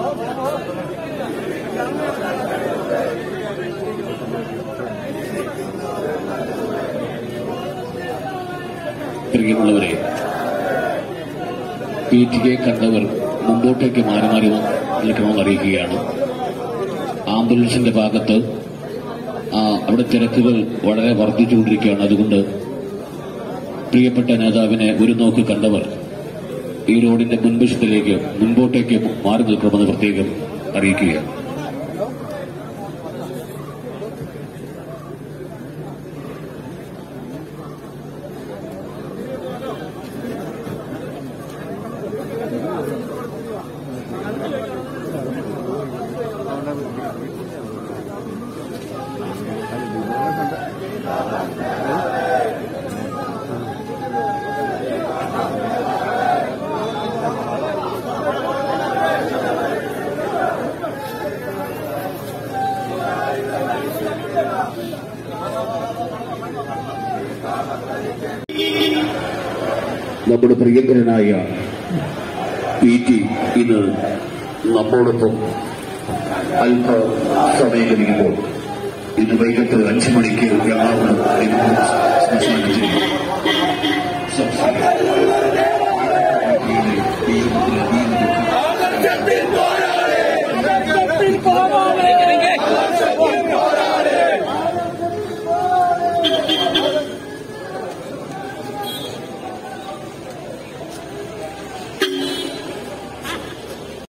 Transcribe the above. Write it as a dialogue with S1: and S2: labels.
S1: പ്രിയമുള്ളവരെ, പീഠികയെ കണ്ടവർ മുമ്പോട്ടേക്ക് മാറി മാറി നിൽക്കണമെന്ന് അറിയിക്കുകയാണ്. ആംബുലൻസിന്റെ ഭാഗത്ത് അവിടെ തിരക്കുകൾ വളരെ വർദ്ധിച്ചുകൊണ്ടിരിക്കുകയാണ്. അതുകൊണ്ട് പ്രിയപ്പെട്ട നേതാവിനെ ഒരു നോക്ക് കണ്ടവർ ഈ റോഡിന്റെ മുൻവശത്തിലേക്ക് മുൻപോട്ടേക്ക് മാറി നിൽക്കണമെന്ന് പ്രത്യേകം അറിയിക്കുകയാണ്. നമ്മുടെ പ്രിയങ്കരനായ PT ഇന്ന് നമ്മോടൊപ്പം അല്പസമയം കഴിയുമ്പോൾ ഇന്ന് വൈകിട്ട് 5 മണിക്ക് എറണാകുളം ശ്മശാനത്തിൽ